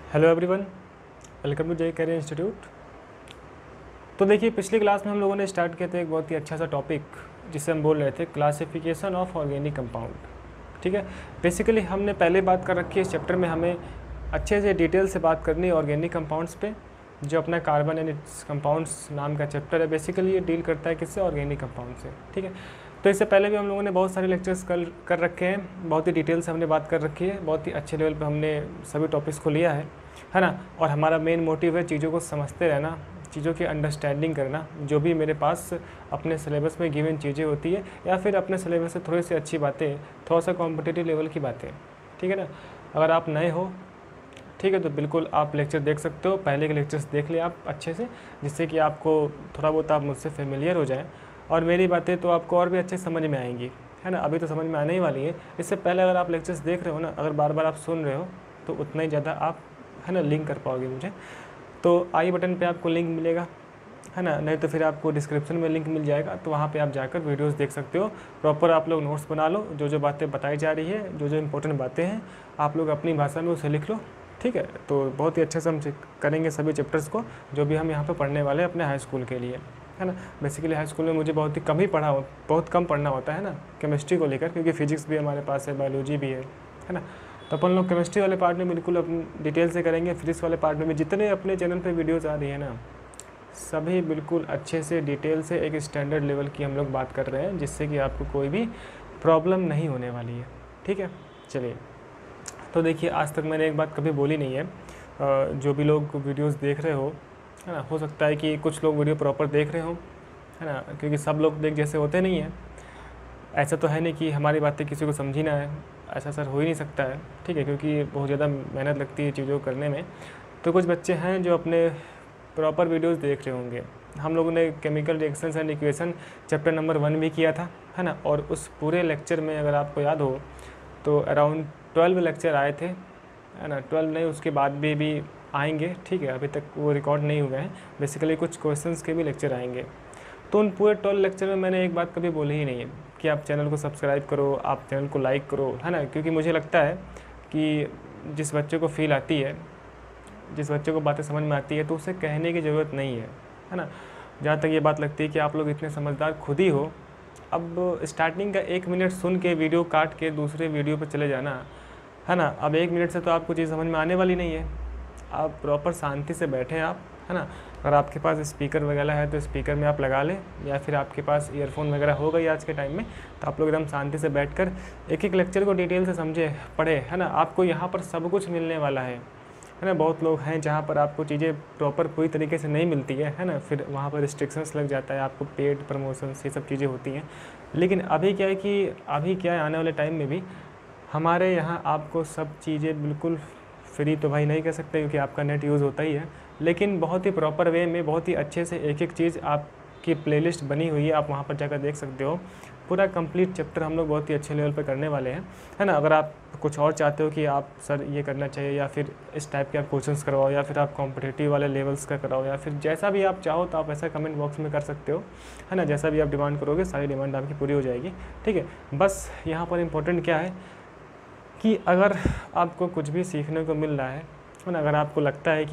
Hello everyone, welcome to J career institute. तो देखिए, पिछली क्लास में हम लोगों ने स्टार्ट किया था एक बहुत ही अच्छा सा टॉपिक जिसे हम बोल रहे थे क्लासिफिकेशन ऑफ ऑर्गेनिक कंपाउंड। ठीक है, बेसिकली हमने पहले बात कर रखी है इस चैप्टर में, हमें अच्छे से डिटेल से बात करनी है ऑर्गेनिक कंपाउंड्स पे। जो अपना कार्बन एंड इट्स कंपाउंड्स नाम का चैप्टर है, बेसिकली ये डील करता है किससे, ऑर्गेनिक कंपाउंड से। ठीक है, तो इससे पहले भी हम लोगों ने बहुत सारे लेक्चर्स कर रखे हैं, बहुत ही डिटेल से हमने बात कर रखी है, बहुत ही अच्छे लेवल पे हमने सभी टॉपिक्स को लिया है ना। और हमारा मेन मोटिव है चीज़ों को समझते रहना, चीज़ों की अंडरस्टैंडिंग करना। जो भी मेरे पास अपने सिलेबस में गिवन चीज़ें होती है या फिर अपने सिलेबस से थोड़ी सी अच्छी बातें, थोड़ा सा कॉम्पिटिटिव लेवल की बातें, ठीक है ना। अगर आप नए हो, ठीक है, तो बिल्कुल आप लेक्चर देख सकते हो, पहले के लेक्चर्स देख ले आप अच्छे से, जिससे कि आपको थोड़ा बहुत आप मुझसे फेमिलियर हो जाएं और मेरी बातें तो आपको और भी अच्छे समझ में आएंगी, है ना। अभी तो समझ में आने ही वाली है, इससे पहले अगर आप लेक्चर्स देख रहे हो ना, अगर बार बार आप सुन रहे हो तो उतना ही ज़्यादा आप, है ना, लिंक कर पाओगे मुझे। तो आई बटन पे आपको लिंक मिलेगा, है ना, नहीं तो फिर आपको डिस्क्रिप्शन में लिंक मिल जाएगा, तो वहाँ पे आप जाकर वीडियोस देख सकते हो। प्रॉपर आप लोग नोट्स बना लो, जो जो बातें बताई जा रही है, जो जो इंपॉर्टेंट बातें हैं आप लोग अपनी भाषा में उसे लिख लो। ठीक है, तो बहुत ही अच्छे से हम करेंगे सभी चैप्टर्स को जो भी हम यहाँ पर पढ़ने वाले हैं अपने हाई स्कूल के लिए, है ना। बेसिकली हाई स्कूल में मुझे बहुत कम पढ़ना होता है ना केमिस्ट्री को लेकर, क्योंकि फिजिक्स भी हमारे पास है, बायोलॉजी भी है ना। तो अपन लोग केमिस्ट्री वाले पार्ट में बिल्कुल अपनी डिटेल से करेंगे। फिजिक्स वाले पार्ट में भी जितने अपने चैनल पे वीडियोस आ रही है ना, सभी बिल्कुल अच्छे से डिटेल से एक स्टैंडर्ड लेवल की हम लोग बात कर रहे हैं, जिससे कि आपको कोई भी प्रॉब्लम नहीं होने वाली है। ठीक है, चलिए। तो देखिए, आज तक मैंने एक बात कभी बोली नहीं है, जो भी लोग वीडियोस देख रहे हो, है ना, हो सकता है कि कुछ लोग वीडियो प्रॉपर देख रहे हो, है ना, क्योंकि सब लोग देख जैसे होते नहीं हैं। ऐसा तो है नहीं कि हमारी बातें किसी को समझी ना है, ऐसा सर हो ही नहीं सकता है। ठीक है, क्योंकि बहुत ज़्यादा मेहनत लगती है चीज़ों को करने में। तो कुछ बच्चे हैं जो अपने प्रॉपर वीडियोस देख रहे होंगे। हम लोगों ने chemical reactions and equation chapter number 1 भी किया था, है ना। और उस पूरे लेक्चर में अगर आपको याद हो तो अराउंड 12 लेक्चर आए थे, है ना। 12 नहीं, उसके बाद भी आएंगे, ठीक है, अभी तक वो रिकॉर्ड नहीं हुए हैं। बेसिकली कुछ क्वेश्चंस के भी लेक्चर आएंगे। तो उन पूरे 12 लेक्चर में मैंने एक बात कभी बोली ही नहीं है कि आप चैनल को सब्सक्राइब करो, आप चैनल को लाइक करो, है ना। क्योंकि मुझे लगता है कि जिस बच्चे को फील आती है, जिस बच्चे को बातें समझ में आती है, तो उसे कहने की ज़रूरत नहीं है ना। जहाँ तक ये बात लगती है कि आप लोग इतने समझदार खुद ही हो। अब स्टार्टिंग का 1 मिनट सुन के वीडियो काट के दूसरे वीडियो पर चले जाना, है ना। अब 1 मिनट से तो आपको चीज़ समझ में आने वाली नहीं है। आप प्रॉपर शांति से बैठें आप, है ना। अगर आपके पास स्पीकर वगैरह है तो स्पीकर में आप लगा लें, या फिर आपके पास ईयरफोन वगैरह हो गई आज के टाइम में, तो आप लोग एकदम शांति से बैठकर एक एक लेक्चर को डिटेल से समझे, पढ़े, है ना। आपको यहाँ पर सब कुछ मिलने वाला है ना। बहुत लोग हैं जहाँ पर आपको चीज़ें प्रॉपर पूरी तरीके से नहीं मिलती है ना। फिर वहाँ पर रिस्ट्रिक्शंस लग जाता है, आपको पेड प्रमोशंस, ये सब चीज़ें होती हैं। लेकिन अभी क्या है आने वाले टाइम में भी हमारे यहाँ आपको सब चीज़ें बिल्कुल फ्री तो भाई नहीं कह सकते, क्योंकि आपका नेट यूज़ होता ही है, लेकिन बहुत ही प्रॉपर वे में, बहुत ही अच्छे से एक एक चीज़ आपकी प्लेलिस्ट बनी हुई है, आप वहाँ पर जाकर देख सकते हो। पूरा कंप्लीट चैप्टर हम लोग बहुत ही अच्छे लेवल पे करने वाले हैं, है ना। अगर आप कुछ और चाहते हो कि आप सर ये करना चाहिए, या फिर इस टाइप के आप क्वेश्चंस करवाओ, या फिर आप कॉम्पिटिटिव वाले लेवल्स का कराओ, या फिर जैसा भी आप चाहो, तो आप ऐसा कमेंट बॉक्स में कर सकते हो, है ना। जैसा भी आप डिमांड करोगे, सारी डिमांड आपकी पूरी हो जाएगी। ठीक है, बस यहाँ पर इम्पोर्टेंट क्या है कि अगर आपको कुछ भी सीखने को मिल रहा है ना, अगर आपको लगता है कि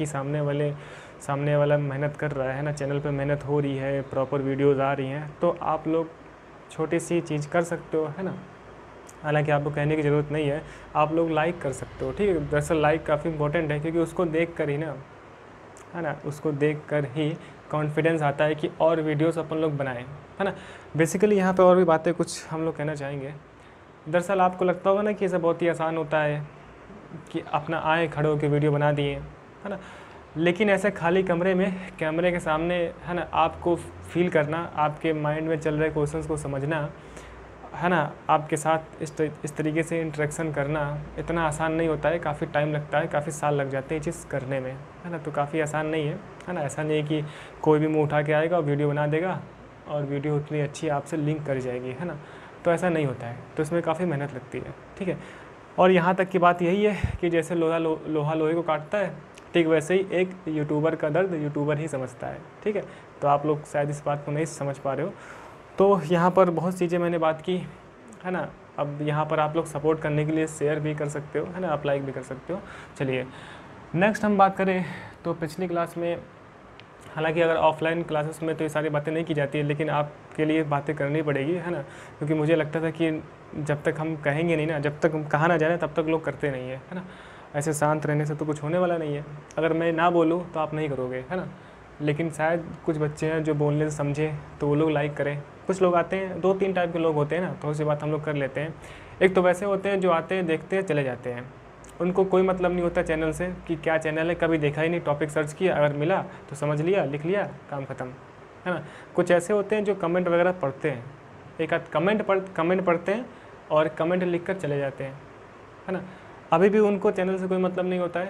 सामने वाला मेहनत कर रहा है ना, चैनल पे मेहनत हो रही है, प्रॉपर वीडियोज़ आ रही हैं, तो आप लोग छोटी सी चीज़ कर सकते हो, है ना। हालांकि आपको कहने की ज़रूरत नहीं है, आप लोग लाइक कर सकते हो। ठीक है, दरअसल लाइक काफ़ी इंपॉर्टेंट है, क्योंकि उसको देख कर ही ना, है ना, उसको देख कर ही कॉन्फिडेंस आता है कि और वीडियोस अपन लोग बनाएं, है ना। बेसिकली यहाँ पे और भी बातें कुछ हम लोग कहना चाहेंगे। दरअसल आपको लगता होगा ना कि ऐसा बहुत ही आसान होता है कि अपना आए खड़े होकर वीडियो बना दिए, है ना। लेकिन ऐसे खाली कमरे में कैमरे के सामने, है ना, आपको फील करना, आपके माइंड में चल रहे क्वेश्चंस को समझना, है ना, आपके साथ इस तरीके से इंटरेक्शन करना इतना आसान नहीं होता है। काफ़ी टाइम लगता है, काफ़ी साल लग जाते हैं ये चीज़ करने में, है ना। तो काफ़ी आसान नहीं है ना। ऐसा नहीं है कि कोई भी मुँह उठा के आएगा और वीडियो बना देगा और वीडियो उतनी अच्छी आपसे लिंक कर जाएगी, है ना। तो ऐसा नहीं होता है, तो इसमें काफ़ी मेहनत लगती है। ठीक है, और यहाँ तक की बात यही है कि जैसे लोहा लोहे को काटता है, ठीक वैसे ही एक यूट्यूबर का दर्द यूट्यूबर ही समझता है। ठीक है, तो आप लोग शायद इस बात को नहीं समझ पा रहे हो। तो यहाँ पर बहुत चीज़ें मैंने बात की, है ना। अब यहाँ पर आप लोग सपोर्ट करने के लिए शेयर भी कर सकते हो, है ना, आप लाइक भी कर सकते हो। चलिए, नेक्स्ट हम बात करें तो पिछली क्लास में, हालांकि अगर ऑफलाइन क्लासेस में तो ये सारी बातें नहीं की जाती है, लेकिन आपके लिए बातें करनी पड़ेगी, है ना, क्योंकि मुझे लगता था कि जब तक हम कहेंगे नहीं ना, जब तक हम कहा ना जाए तब तक लोग करते नहीं है ना। ऐसे शांत रहने से तो कुछ होने वाला नहीं है, अगर मैं ना बोलूँ तो आप नहीं करोगे, है ना। लेकिन शायद कुछ बच्चे हैं जो बोलने से समझे तो वो लोग लाइक करें। कुछ लोग आते हैं, 2-3 टाइप के लोग होते हैं ना, थोड़ी सी बात हम लोग कर लेते हैं। एक तो वैसे होते हैं जो आते हैं, देखते हैं, चले जाते हैं, उनको कोई मतलब नहीं होता चैनल से कि क्या चैनल है, कभी देखा ही नहीं, टॉपिक सर्च किया, अगर मिला तो समझ लिया, लिख लिया, काम ख़त्म, है ना। कुछ ऐसे होते हैं जो कमेंट वगैरह पढ़ते हैं, एक आध कमेंट पढ़ते हैं और कमेंट लिख कर चले जाते हैं, है ना। अभी भी उनको चैनल से कोई मतलब नहीं होता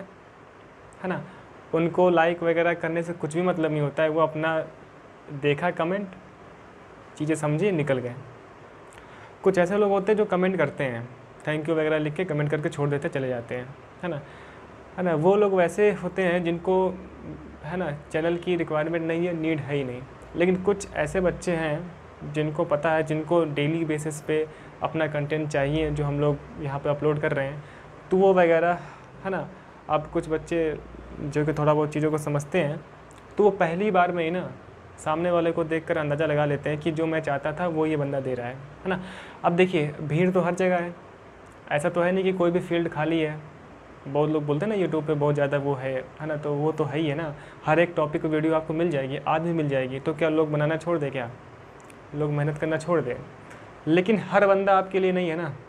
है ना। उनको लाइक वगैरह करने से कुछ भी मतलब नहीं होता है, वो अपना देखा कमेंट, चीज़ें समझी, निकल गए। कुछ ऐसे लोग होते हैं जो कमेंट करते हैं, थैंक यू वगैरह लिख के कमेंट करके छोड़ देते, चले जाते हैं, है ना। वो लोग वैसे होते हैं जिनको, है ना, चैनल की रिक्वायरमेंट नहीं है, नीड है ही नहीं। लेकिन कुछ ऐसे बच्चे हैं जिनको पता है, जिनको डेली बेसिस पे अपना कंटेंट चाहिए जो हम लोग यहाँ पे अपलोड कर रहे हैं, तो वो वगैरह, है ना। अब कुछ बच्चे जो कि थोड़ा बहुत चीज़ों को समझते हैं, तो वो पहली बार में ही ना सामने वाले को देखकर अंदाज़ा लगा लेते हैं कि जो मैं चाहता था वो ये बंदा दे रहा है ना। अब देखिए, भीड़ तो हर जगह है, ऐसा तो है नहीं कि कोई भी फील्ड खाली है। बहुत लोग बोलते हैं ना यूट्यूब पे बहुत ज़्यादा वो है ना, तो वो तो है ही है ना। हर एक टॉपिक की वीडियो आपको मिल जाएगी, आज भी मिल जाएगी, तो क्या लोग बनाना छोड़ दें, क्या लोग मेहनत करना छोड़ दें? लेकिन हर बंदा आपके लिए नहीं है ना,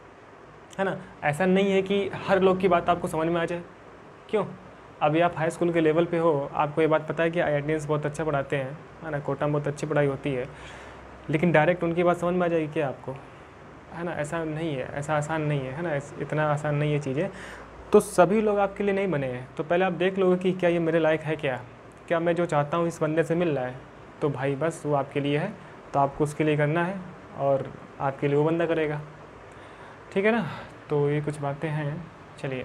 है ना। ऐसा नहीं है कि हर लोग की बात आपको समझ में आ जाए। क्यों? अभी आप हाई स्कूल के लेवल पे हो, आपको ये बात पता है कि IITians बहुत अच्छा पढ़ाते हैं, है ना, कोटा में बहुत अच्छी पढ़ाई होती है, लेकिन डायरेक्ट उनकी बात समझ में आ जाएगी क्या आपको? है ना, ऐसा नहीं है, ऐसा आसान नहीं है ना, इतना आसान नहीं है चीज़ें। तो सभी लोग आपके लिए नहीं बने हैं। तो पहले आप देख लोगे कि क्या ये मेरे लायक है, क्या मैं जो चाहता हूँ इस बंदे से मिल रहा है, तो भाई बस वो आपके लिए है, तो आपको उसके लिए करना है और आपके लिए वो बंदा करेगा, ठीक है ना। तो ये कुछ बातें हैं, चलिए,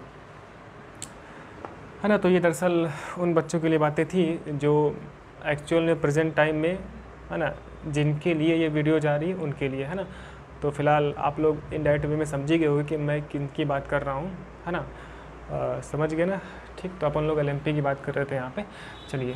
है ना। तो ये दरअसल उन बच्चों के लिए बातें थी जो एक्चुअल में प्रेजेंट टाइम में, है ना, जिनके लिए ये वीडियो जा रही है उनके लिए, है ना। तो फ़िलहाल आप लोग इनडायरेक्ट वे में समझी गए होंगे कि मैं किन की बात कर रहा हूँ, है ना। समझ गए ना, ठीक। तो अपन लोग LMP की बात कर रहे थे यहाँ पे। चलिए,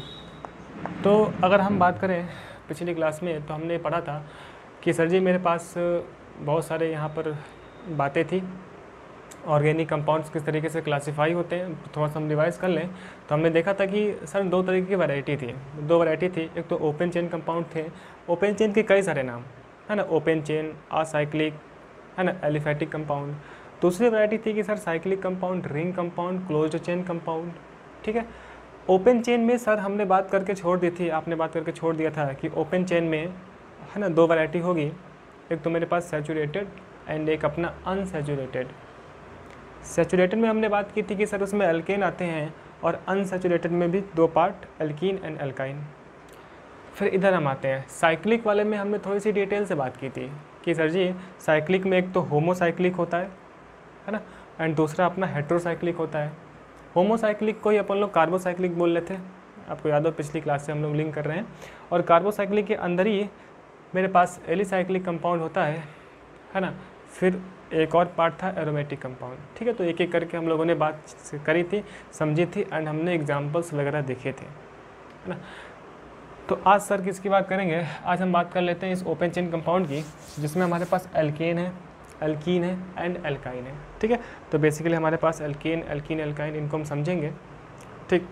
तो अगर हम बात करें पिछली क्लास में, तो हमने पढ़ा था कि सर जी मेरे पास बहुत सारे यहाँ पर बातें थी, ऑर्गेनिक कंपाउंड्स किस तरीके से क्लासीफाई होते हैं। थोड़ा सा हम रिवाइज कर लें तो हमने देखा था कि सर 2 तरीके की वैरायटी थी, 2 वैरायटी थी। एक तो ओपन चेन कंपाउंड थे, ओपन चेन के कई सारे नाम, है ना, ओपन चेन, असाइक्लिक, है ना, एलिफेटिक कंपाउंड। दूसरी वैरायटी थी कि sir cyclic compound, ring compound, closed chain compound, ठीक है। ओपन चेन में सर हमने बात करके छोड़ दी थी, आपने बात करके छोड़ दिया था कि ओपन चेन में, है ना, 2 वैरायटी होगी, एक तो मेरे पास सैचुरेटेड एंड एक अपना अनसैचुरेटेड। सैचुरेटेड में हमने बात की थी कि सर उसमें एल्केन आते हैं, और अनसैचुरेटेड में भी 2 पार्ट, एल्कीन एंड एल्काइन। फिर इधर हम आते हैं साइक्लिक वाले में, हमने थोड़ी सी डिटेल से बात की थी कि सर जी साइक्लिक में एक तो होमोसाइक्लिक होता है ना, एंड दूसरा अपना हेट्रोसाइक्लिक होता है। होमोसाइक्लिक को ही अपन लोग कार्बोसाइक्लिक बोल लेते हैं, आपको याद हो पिछली क्लास से हम लोग लिंक कर रहे हैं। और कार्बोसाइक्लिक के अंदर ही मेरे पास एलिसाइक्लिक कंपाउंड होता है ना। फिर एक और पार्ट था एरोमेटिक कंपाउंड, ठीक है। तो एक एक करके हम लोगों ने बात करी थी, समझी थी, एंड हमने एग्जांपल्स वगैरह देखे थे, है ना। तो आज सर किसकी बात करेंगे? आज हम बात कर लेते हैं इस ओपन चेन कंपाउंड की, जिसमें हमारे पास एल्केन है, एल्कीन है एंड एल्काइन है, ठीक है। तो बेसिकली हमारे पास एल्केन, एल्कीन, एल्काइन, इनको हम समझेंगे, ठीक।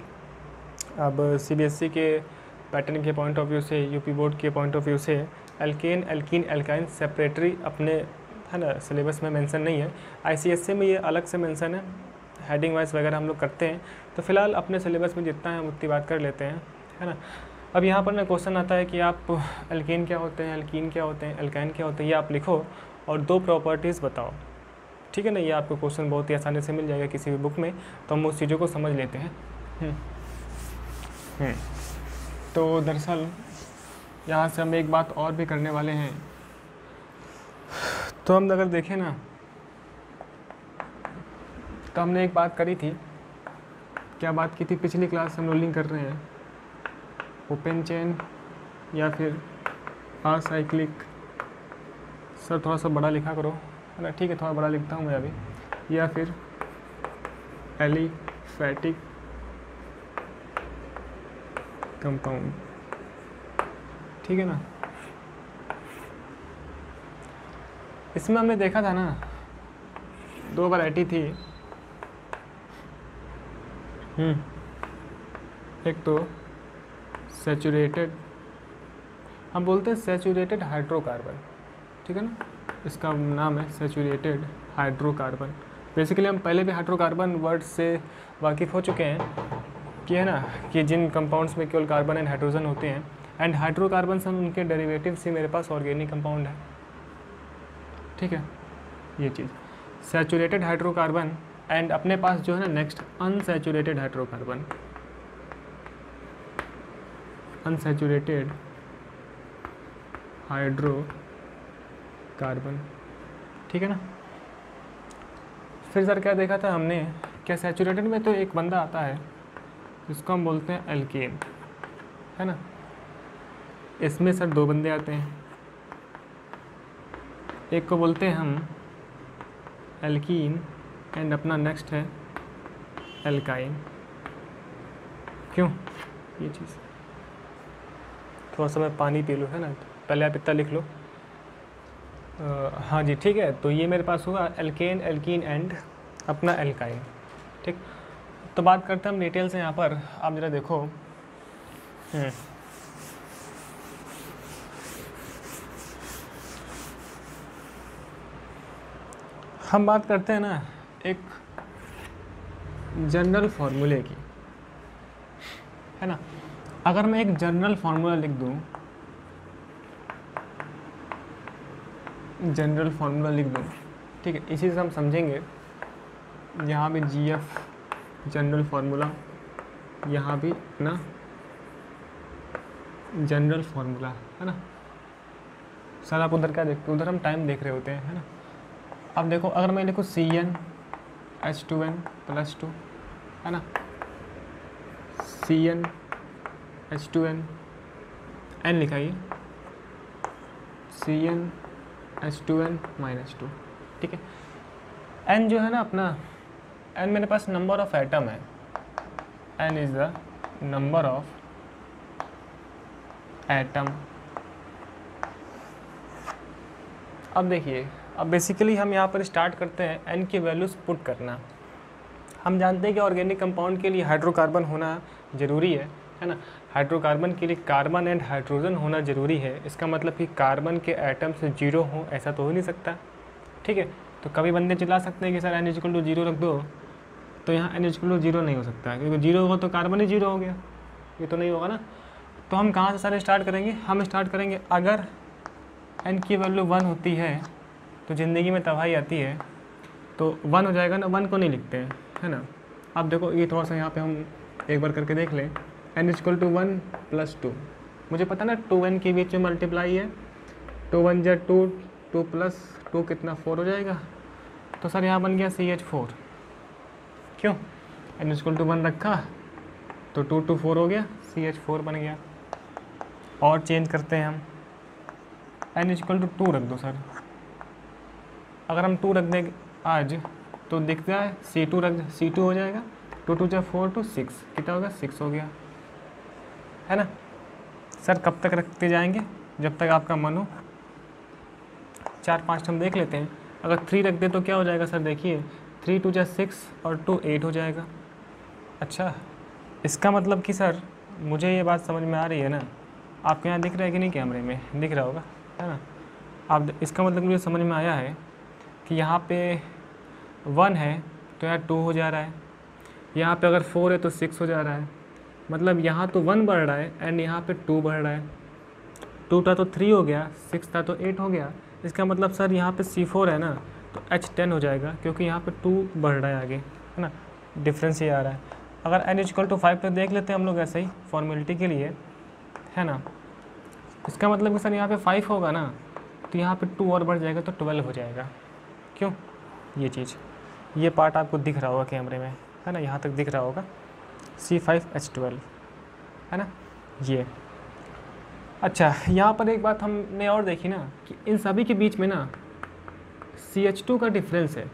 अब CBSE के पैटर्न के पॉइंट ऑफ व्यू से, यूपी बोर्ड के पॉइंट ऑफ व्यू से एल्केन, एल्कीन, एल्काइन सेपरेटरी अपने, है ना, सिलेबस में मेंशन नहीं है। ICSE में ये अलग से मेंशन है, हेडिंग वाइज वगैरह हम लोग करते हैं। तो फिलहाल अपने सिलेबस में जितना है उतनी बात कर लेते हैं, है ना। अब यहाँ पर ना क्वेश्चन आता है कि आप एल्केन क्या होते हैं, एल्कीन क्या होते हैं, एल्काइन क्या होते हैं, ये आप लिखो और 2 प्रॉपर्टीज़ बताओ, ठीक है ना। ये आपको क्वेश्चन बहुत ही आसानी से मिल जाएगा किसी भी बुक में, तो हम उस चीज़ों को समझ लेते हैं। तो दरअसल यहाँ से हम एक बात और भी करने वाले हैं। तो हम अगर देखें ना, तो हमने एक बात करी थी, क्या बात की थी पिछली क्लास से हम रोलिंग कर रहे हैं, ओपन चेन या फिर असाइक्लिक। सर थोड़ा सा बड़ा लिखा करो, है ना, ठीक है, थोड़ा बड़ा लिखता हूँ मैं अभी, या फिर एलिफेटिक कंपाउंड, ठीक है ना। इसमें हमने देखा था ना, दो वैरायटी थी। एक तो सैचुरेटेड, हम बोलते हैं सैचुरेटेड हाइड्रोकार्बन, ठीक है ना, इसका नाम है सैचुरेटेड हाइड्रोकार्बन। बेसिकली हम पहले भी हाइड्रोकार्बन वर्ड से वाकिफ़ हो चुके हैं कि है ना, कि जिन कंपाउंड्स में केवल कार्बन एंड हाइड्रोजन होते हैं, एंड हाइड्रोकार्बन से उनके डेरिवेटिव से मेरे पास ऑर्गेनिक कंपाउंड है, ठीक है। ये चीज़ सैचुरेटेड हाइड्रोकार्बन, एंड अपने पास जो है ना next unsaturated hydrocarbon, unsaturated hydrocarbon, ठीक है ना। फिर सर क्या देखा था हमने, क्या सैचुरेटेड में तो एक बंदा आता है जिसको हम बोलते हैं एल्केन, है ना। इसमें सर दो बंदे आते हैं, एक को बोलते हैं हम एल्कीन एंड अपना नेक्स्ट है एल्काइन। क्यों ये चीज़, थोड़ा सा मैं पानी पी लूँ, है ना, पहले आप इतना लिख लो। हाँ जी ठीक है, तो ये मेरे पास होगा एल्केन, एल्कीन एंड अपना एल्काइन, ठीक। तो बात करते हैं हम डिटेल से यहाँ पर, आप ज़रा देखो। हम बात करते हैं ना एक जनरल फार्मूले की, है ना। अगर मैं एक जनरल फार्मूला लिख दूँ, जनरल फार्मूला लिख दूँ, ठीक है, इसी से हम समझेंगे। यहाँ भी GF जनरल फार्मूला, यहाँ भी ना जनरल फार्मूला, है ना। सर आप उधर क्या देखते हो, उधर हम टाइम देख रहे होते हैं, है ना। अब देखो, अगर मैं लिखूँ CnH2n+2, है ना, CnH2n, N लिखाइए, CnH2n-2, ठीक है। N जो है ना अपना, N मेरे पास नंबर ऑफ एटम है, N is the number of atom. अब देखिए, अब बेसिकली हम यहाँ पर स्टार्ट करते हैं N की वैल्यूज़ पुट करना। हम जानते हैं कि ऑर्गेनिक कंपाउंड के लिए हाइड्रोकार्बन होना ज़रूरी है ना। हाइड्रोकार्बन के लिए कार्बन एंड हाइड्रोजन होना ज़रूरी है। इसका मतलब कि कार्बन के एटम से जीरो हो, ऐसा तो हो नहीं सकता, ठीक है। तो कभी बंदे चिल्ला सकते हैं कि सर N=0 रख दो, तो यहाँ N=0 नहीं हो सकता, क्योंकि जीरो होगा तो कार्बन ही जीरो हो गया, ये तो नहीं होगा ना। तो हम कहाँ से सारे स्टार्ट करेंगे, हम स्टार्ट करेंगे अगर N की वैल्यू 1 होती है तो ज़िंदगी में तबाही आती है, तो 1 हो जाएगा ना, 1 को नहीं लिखते हैं, है ना। अब देखो ये थोड़ा सा यहाँ पे हम एक बार करके देख लें, N=1+2, मुझे पता ना 2N के बीच में मल्टीप्लाई है, 2 1 जा 2, 2 + 2 कितना 4 हो जाएगा। तो सर यहाँ बन गया CH4, क्यों, N=1 रखा तो 2 2 4 हो गया, CH4 बन गया। और चेंज करते हैं हम, N=2 रख दो सर। अगर हम 2 रख दें आज तो दिखता है C2 रख, C2 हो जाएगा, 2 2 जा 4 2 6, कितना होगा 6 हो गया, है ना। सर कब तक रखते जाएंगे, जब तक आपका मन हो। 4 5 हम देख लेते हैं। अगर 3 रख दे तो क्या हो जाएगा सर, देखिए 3 2 जा 6 और 2 8 हो जाएगा। अच्छा, इसका मतलब कि सर मुझे ये बात समझ में आ रही है ना, आपके यहाँ दिख रहा है कि नहीं, कैमरे में दिख रहा होगा, है ना। आप, इसका मतलब मुझे समझ में आया है कि यहाँ पे 1 है तो यहाँ 2 हो जा रहा है, यहाँ पे अगर 4 है तो 6 हो जा रहा है। मतलब यहाँ तो 1 बढ़ रहा है एंड यहाँ पे 2 बढ़ रहा है। 2 था तो 3 हो गया, 6 था तो 8 हो गया। इसका मतलब सर यहाँ पे C4 है ना, तो H10 हो जाएगा, क्योंकि यहाँ पे 2 बढ़ रहा है आगे, है ना, डिफरेंस ये आ रहा है। अगर N=5 तो देख लेते हैं हम लोग ऐसे ही फॉर्मेलिटी के लिए, है ना। इसका मतलब कि सर यहाँ पे 5 होगा ना, तो यहाँ पे 2 और बढ़ जाएगा तो 12 हो जाएगा। क्यों, ये चीज़, ये पार्ट आपको दिख रहा होगा कैमरे में, है ना, यहाँ तक दिख रहा होगा, C5H12, है ना ये। अच्छा, यहाँ पर एक बात हमने और देखी ना कि इन सभी के बीच में ना CH2 का डिफरेंस है।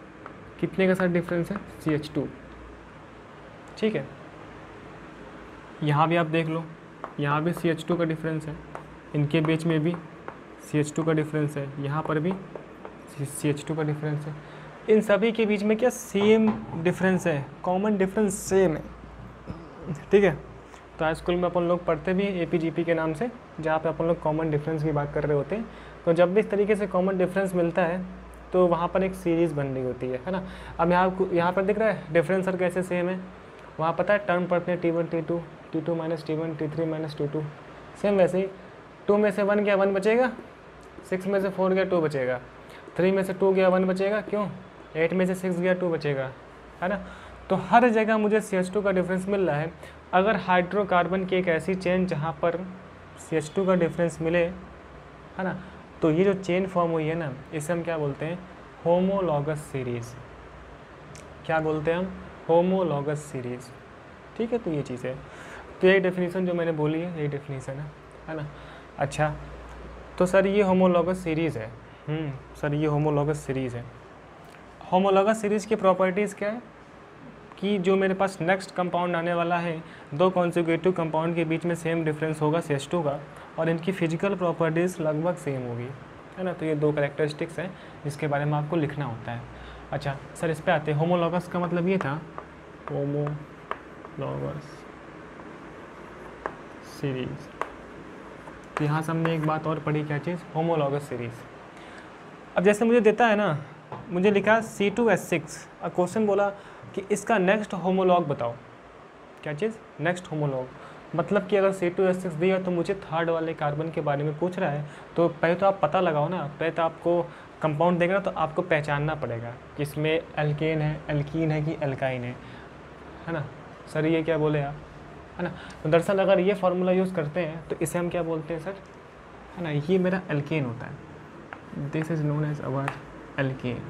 कितने का सर डिफरेंस है, CH2, ठीक है। यहाँ भी आप देख लो, यहाँ भी CH2 का डिफरेंस है, इनके बीच में भी CH2 का डिफरेंस है, यहाँ पर भी CH2 का डिफरेंस है। इन सभी के बीच में क्या सेम डिफरेंस है, कॉमन डिफरेंस सेम है, ठीक है। तो हाई स्कूल में अपन लोग पढ़ते भी APGP के नाम से, जहाँ पे अपन लोग कॉमन डिफरेंस की बात कर रहे होते हैं। तो जब भी इस तरीके से कॉमन डिफरेंस मिलता है तो वहाँ पर एक सीरीज़ बन रही होती है ना। अब यहाँ पर दिख रहा है डिफरेंस सर कैसे सेम है, वहाँ पता है टर्म पढ़ते हैं T1 T2 T2 minus T1 T3 minus T2, same वैसे ही 2 में से 1 गया 1 बचेगा, 6 में से 4 गया 2 बचेगा, 3 में से 2 गया 1 बचेगा, क्यों 8 में से 6 गया 2 बचेगा, है ना। तो हर जगह मुझे CH2 का डिफरेंस मिल रहा है। अगर हाइड्रोकार्बन की एक ऐसी चेन जहाँ पर CH2 का डिफरेंस मिले, है ना, तो ये जो चेन फॉर्म हुई है ना, इसे हम क्या बोलते हैं, होमोलॉगस सीरीज़। क्या बोलते हैं हम, होमोलॉगस सीरीज़, ठीक है। तो ये चीज़ है, तो यही डेफिनेशन जो मैंने बोली है, यही डेफिनेशन है ना। अच्छा, तो सर ये होमोलॉगस सीरीज़ है, सर ये होमोलॉगस सीरीज़ है। होमोलॉगस सीरीज़ की प्रॉपर्टीज़ क्या है कि जो मेरे पास नेक्स्ट कंपाउंड आने वाला है, दो कॉन्सिक्यूटिव कंपाउंड के बीच में सेम डिफरेंस होगा CH2 का, और इनकी फिजिकल प्रॉपर्टीज़ लगभग सेम होगी, है ना। तो ये दो कैरेक्टरिस्टिक्स हैं जिसके बारे में आपको लिखना होता है। अच्छा सर, इस पे आते हैं। होमोलॉगस का मतलब ये था, होमोलॉगस सीरीज़। तो यहाँ से हमने एक बात और पढ़ी, क्या चीज़, होमोलॉगस सीरीज़। अब जैसे मुझे देता है ना, मुझे लिखा C2H6, और क्वेश्चन बोला कि इसका नेक्स्ट होमोलॉग बताओ। क्या चीज़, नेक्स्ट होमोलॉग, मतलब कि अगर C2H6 दिया तो मुझे थर्ड वाले कार्बन के बारे में पूछ रहा है, तो पहले तो आप पता लगाओ ना, पहले तो आपको कंपाउंड देगा ना, तो आपको पहचानना पड़ेगा कि इसमें एल्केन है, एल्कीन है कि एल्काइन है ना। सर ये क्या बोले आप, है ना। तो दरअसल अगर ये फार्मूला यूज़ करते हैं तो इसे हम क्या बोलते हैं सर, है ना, ये मेरा एल्केन होता है, this is known as our alkane.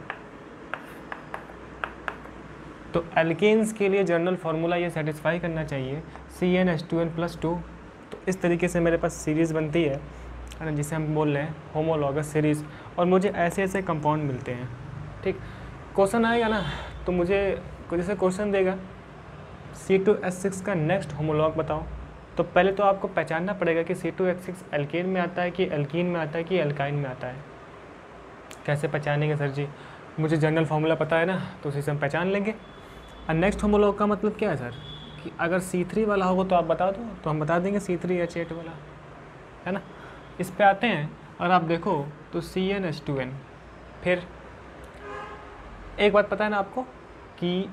तो एल्केन्स के लिए जनरल फार्मूला ये सेटिस्फाई करना चाहिए, CnH2n+2। तो इस तरीके से मेरे पास सीरीज़ बनती है ना, जिसे हम बोल रहे हैं होमोलॉगस सीरीज़, और मुझे ऐसे ऐसे कंपाउंड मिलते हैं, ठीक। क्वेश्चन आएगा ना, तो मुझे जैसे क्वेश्चन देगा C2H6 का नेक्स्ट होमोलॉग बताओ, तो पहले तो आपको पहचानना पड़ेगा कि C2H6 एल्केन में आता है कि एल्कीन में आता है कि एल्काइन में आता है। कैसे पहचानेंगे सर जी, मुझे जनरल फार्मूला पता है ना, तो उसी से हम पहचान लेंगे। और नेक्स्ट होमोलॉग का मतलब क्या है सर, कि अगर C3 वाला होगा तो आप बता दो, तो हम बता देंगे C3H8 वाला, है ना। इस पे आते हैं, और आप देखो तो CnH2n। फिर एक बात पता है ना आपको कि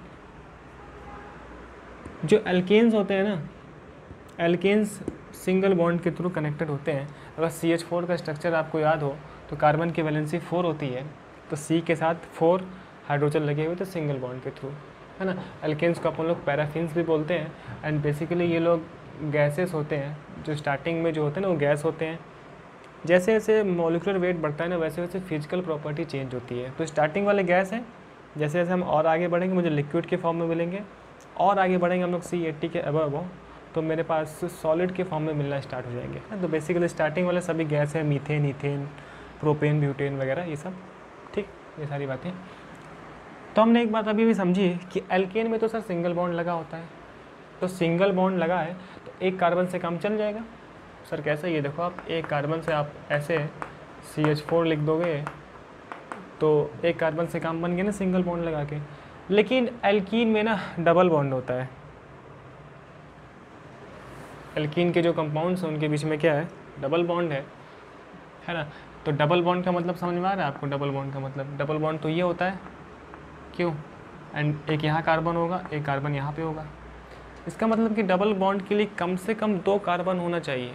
जो एल्केन्स होते हैं ना, एल्केन्स सिंगल बॉन्ड के थ्रू कनेक्टेड होते हैं। अगर CH4 का स्ट्रक्चर आपको याद हो तो कार्बन की वैलेंसी 4 होती है, तो C के साथ 4 हाइड्रोजन लगे हुए थे सिंगल बॉन्ड के थ्रू, है ना। एल्केन्स को अपन लोग पैराफिन्स भी बोलते हैं, एंड बेसिकली ये लोग गैसेस होते हैं, जो स्टार्टिंग में जो होते हैं ना वो गैस होते हैं। जैसे जैसे मॉलिक्यूलर वेट बढ़ता है ना, वैसे वैसे फिजिकल प्रॉपर्टी चेंज होती है। तो स्टार्टिंग वाले गैस हैं, जैसे जैसे हम और आगे बढ़ेंगे मुझे लिक्विड के फॉर्म में मिलेंगे, और आगे बढ़ेंगे हम लोग C80 के अबव, तो मेरे पास सॉलिड के फॉर्म में मिलना स्टार्ट हो जाएंगे। तो बेसिकली स्टार्टिंग वाले सभी गैस है, मीथेन, इथेन, प्रोपेन, ब्यूटेन वगैरह, ये सब, ठीक, ये सारी बातें। तो हमने एक बात अभी भी समझी कि एल्केन में तो सर सिंगल बॉन्ड लगा होता है, तो सिंगल बॉन्ड लगा है तो एक कार्बन से काम चल जाएगा। सर कैसे, ये देखो आप, एक कार्बन से आप ऐसे CH4 लिख दोगे तो एक कार्बन से काम बन गया ना सिंगल बॉन्ड लगा के। लेकिन एल्कीन में ना डबल बॉन्ड होता है, एल्कीन के जो कंपाउंड्स हैं उनके बीच में क्या है, डबल बॉन्ड है ना। तो डबल बॉन्ड का मतलब समझ में आ रहा है आपको, डबल बॉन्ड का मतलब, डबल बॉन्ड तो ये होता है, क्यों, एंड एक यहाँ कार्बन होगा, एक कार्बन यहाँ पे होगा। इसका मतलब कि डबल बॉन्ड के लिए कम से कम 2 कार्बन होना चाहिए,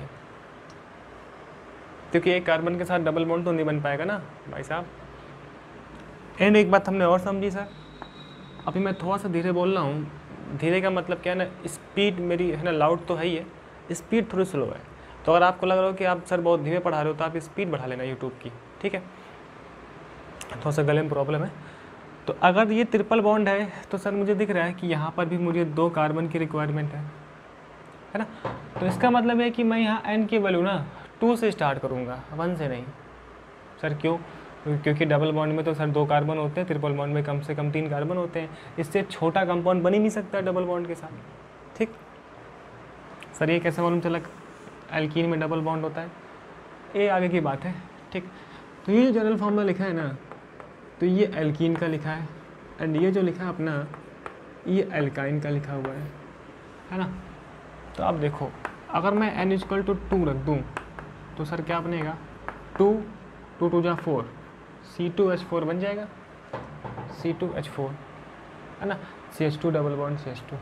क्योंकि एक कार्बन के साथ डबल बॉन्ड तो नहीं बन पाएगा ना भाई साहब। एंड एक बात हमने और समझी सर, अभी मैं थोड़ा सा धीरे बोल रहा हूँ, धीरे का मतलब क्या है ना, स्पीड मेरी है ना, लाउड तो है ही है, स्पीड थोड़ी स्लो है। तो अगर आपको लग रहा हो कि आप सर बहुत धीरे पढ़ा रहे हो तो आप स्पीड बढ़ा लेना यूट्यूब की, ठीक है। थोड़ा सा गले में प्रॉब्लम है। तो अगर ये ट्रिपल बॉन्ड है तो सर मुझे दिख रहा है कि यहाँ पर भी मुझे 2 कार्बन की रिक्वायरमेंट है ना। तो इसका मतलब है कि मैं यहाँ n की वैल्यू ना 2 से स्टार्ट करूँगा, 1 से नहीं। सर क्यों, क्योंकि डबल बॉन्ड में तो सर 2 कार्बन होते हैं, ट्रिपल बॉन्ड में कम से कम 3 कार्बन होते हैं, इससे छोटा कंपाउंड बन ही नहीं सकता डबल बॉन्ड के साथ, ठीक। सर ये कैसे मालूम चला एल्कीन में डबल बॉन्ड होता है? ये आगे की बात है, ठीक। तो ये जो जनरल फॉर्मूला लिखा है ना, तो ये एल्कीन का लिखा है, एंड ये जो लिखा है अपना, ये एल्काइन का लिखा हुआ है ना। तो अब देखो, अगर मैं n = 2 रख दूँ तो सर क्या बनेगा, 2 2 2 जा 4, C2H4 बन जाएगा, C2H4 है ना, CH2 double bond CH2।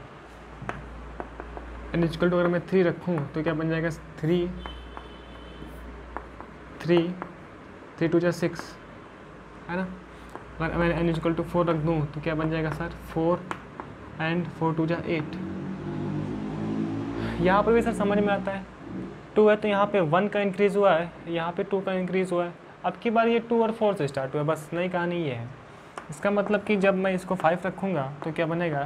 n = अगर मैं 3 रखूँ तो क्या बन जाएगा, 3 3 2 जा 6 है ना। अगर मैं n = 4 रख दूँ तो क्या बन जाएगा सर, 4 एंड 4 2 जा 8। यहाँ पर भी सर समझ में आता है, 2 है तो यहाँ पे 1 का इंक्रीज़ हुआ है, यहाँ पे 2 का इंक्रीज़ हुआ है। अब की बार ये 2 और 4 से स्टार्ट हुआ है, बस नई कहानी ये है। इसका मतलब कि जब मैं इसको 5 रखूँगा तो क्या बनेगा,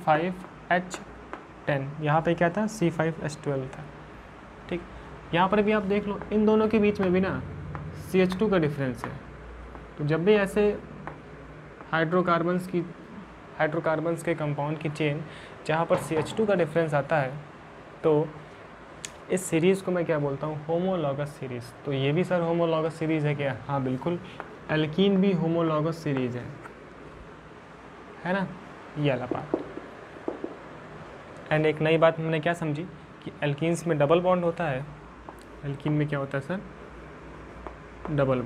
C5H10। यहाँ पे क्या था, C5H12 था, ठीक। यहाँ पर भी आप देख लो, इन दोनों के बीच में भी ना CH2 का डिफरेंस है। तो जब भी ऐसे हाइड्रोकार्बन्स के कंपाउंड की चेन जहाँ पर CH2 का डिफरेंस आता है, तो इस सीरीज़ को मैं क्या बोलता हूँ, होमोलॉगस सीरीज़। तो ये भी सर होमोलॉगस सीरीज़ है क्या? हाँ बिल्कुल, एल्कीन भी होमोलॉगस सीरीज़ है ना, ये वाला पार्ट। एंड एक नई बात हमने क्या समझी कि एल्कीन्स में डबल बॉन्ड होता है। एल्कीन में क्या होता है सर, डबल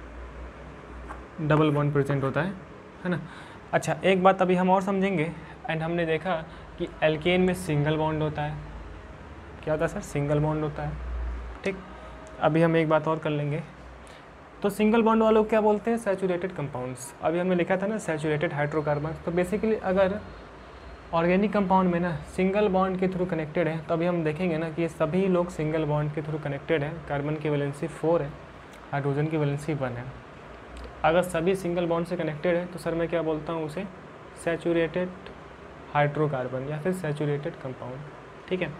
बॉन्ड प्रेजेंट होता है ना। अच्छा, एक बात अभी हम और समझेंगे। एंड हमने देखा कि एल्केन में सिंगल बॉन्ड होता है। क्या होता है सर, सिंगल बॉन्ड होता है, ठीक। अभी हम एक बात और कर लेंगे। तो सिंगल बॉन्ड वालों को क्या बोलते हैं, सैचुरेटेड कंपाउंड्स। अभी हमने लिखा था ना सैचुरेटेड हाइड्रोकार्बन। तो बेसिकली अगर ऑर्गेनिक कंपाउंड में ना सिंगल बॉन्ड के थ्रू कनेक्टेड है, तो अभी हम देखेंगे ना कि ये सभी लोग सिंगल बॉन्ड के थ्रू कनेक्टेड है। कार्बन की वैलेंसी 4 है, हाइड्रोजन की वैलेंसी 1 है। अगर सभी सिंगल बॉन्ड से कनेक्टेड है तो सर मैं क्या बोलता हूँ उसे, सैचुरेटेड हाइड्रोकार्बन या फिर सैचुरेटेड कंपाउंड, ठीक है।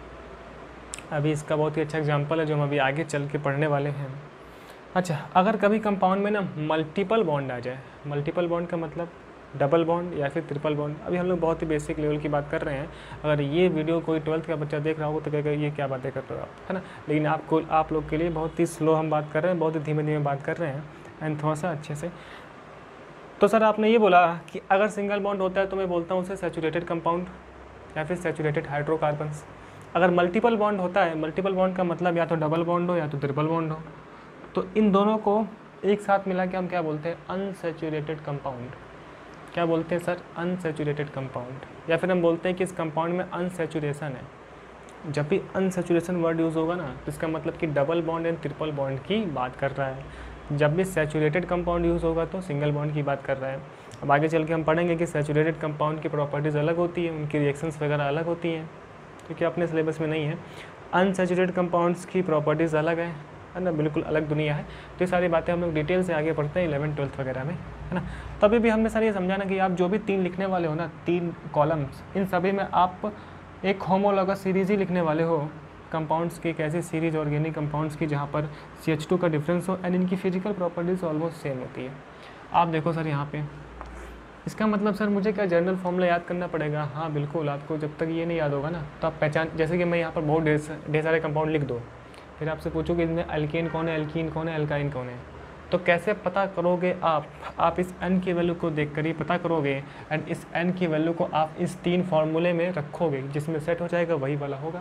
अभी इसका बहुत ही अच्छा एग्जांपल है जो हम अभी आगे चल के पढ़ने वाले हैं। अच्छा, अगर कभी कंपाउंड में ना मल्टीपल बॉन्ड आ जाए, मल्टीपल बॉन्ड का मतलब डबल बॉन्ड या फिर ट्रिपल बॉन्ड। अभी हम लोग बहुत ही बेसिक लेवल की बात कर रहे हैं। अगर ये वीडियो कोई 12th का बच्चा देख रहा होगा तो कहेगा ये क्या बातें कर रहे हो आप, है ना। लेकिन आप लोग के लिए बहुत ही स्लो हम बात कर रहे हैं, बहुत ही धीमे धीमे बात कर रहे हैं, एंड थोड़ा सा अच्छे से। तो सर आपने ये बोला कि अगर सिंगल बॉन्ड होता है तो मैं बोलता हूँ उसे सैचुरेटेड कंपाउंड या फिर सैचुरेटेड हाइड्रोकार्बन्स। अगर मल्टीपल बॉन्ड होता है, मल्टीपल बॉन्ड का मतलब या तो डबल बॉन्ड हो या तो ट्रिपल बॉन्ड हो, तो इन दोनों को एक साथ मिला के हम क्या बोलते हैं, अनसैचुरेटेड कंपाउंड। क्या बोलते हैं सर, अनसैचुरेटेड कंपाउंड। या फिर हम बोलते हैं कि इस कंपाउंड में अनसैचुरेशन है। जब भी अनसैचुरेशन वर्ड यूज़ होगा ना तो इसका मतलब कि double bond and triple bond की बात कर रहा है। जब भी सैचुरेटेड कंपाउंड यूज़ होगा तो सिंगल बॉन्ड की बात कर रहा है। अब आगे चल के हम पढ़ेंगे कि सैचुरेटेड कंपाउंड की प्रॉपर्टीज़ अलग होती है, उनकी रिएक्शंस वगैरह अलग होती हैं, क्योंकि अपने सिलेबस में नहीं है। अनसैचुरेटेड कंपाउंड्स की प्रॉपर्टीज़ अलग है ना, बिल्कुल अलग दुनिया है। तो ये सारी बातें हम लोग डिटेल से आगे पढ़ते हैं 11th 12th वगैरह में, है ना। तभी भी हमने सर ये समझाना कि आप जो भी 3 लिखने वाले हो ना, 3 कॉलम्स, इन सभी में आप एक होमोलॉगस सीरीज़ ही लिखने वाले हो। कंपाउंड्स की एक ऐसी सीरीज़ ऑर्गेनिक कंपाउंड्स की जहाँ पर CH2 का डिफरेंस हो एंड इनकी फिजिकल प्रॉपर्टीज़ ऑलमोस्ट सेम होती है। आप देखो सर यहाँ पे, इसका मतलब सर मुझे क्या जनरल फॉर्मूला याद करना पड़ेगा? हाँ बिल्कुल, आपको जब तक ये नहीं याद होगा ना तो आप पहचान, जैसे कि मैं यहाँ पर बहुत ढेर सारे कंपाउंड लिख दो, फिर आपसे पूछो कि इसमें एल्केन कौन है, एल्कीन कौन है, एल्काइन कौन है, तो कैसे पता करोगे आप इस n की वैल्यू को देख कर ही पता करोगे। एंड इस n की वैल्यू को आप इस 3 फार्मूले में रखोगे, जिसमें सेट हो जाएगा वही वाला होगा।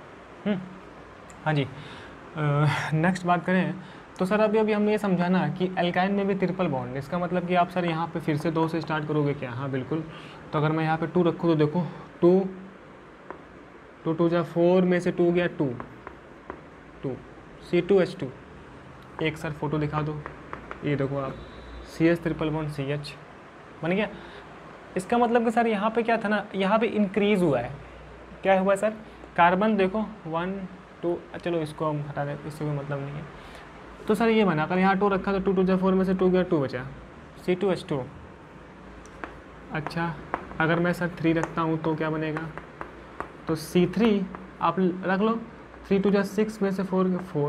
हाँ जी, नेक्स्ट बात करें तो सर अभी हमने ये समझाना कि एल्काइन में भी ट्रिपल बॉन्ड। इसका मतलब कि आप सर यहाँ पे फिर से 2 से स्टार्ट करोगे क्या? हाँ बिल्कुल। तो अगर मैं यहाँ पे 2 रखूँ तो देखो 2 2 जा 4 में से 2 गया 2 C2H2। एक सर फोटो दिखा दो, ये देखो आप, CH ट्रिपल बॉन्ड CH बन गया। इसका मतलब कि सर यहाँ पे क्या था ना, यहाँ पे इंक्रीज़ हुआ है। क्या हुआ सर, कार्बन देखो 1 2, चलो इसको हम हटा दें, इससे कोई मतलब नहीं है। तो सर ये बना, अगर यहाँ 2 रखा तो 2 2 जा 4 में से 2 गया 2 बचा, C2H2। अच्छा, अगर मैं सर 3 रखता हूँ तो क्या बनेगा, तो C3 आप रख लो, 3 2 जा 6 में से 4 गया 4,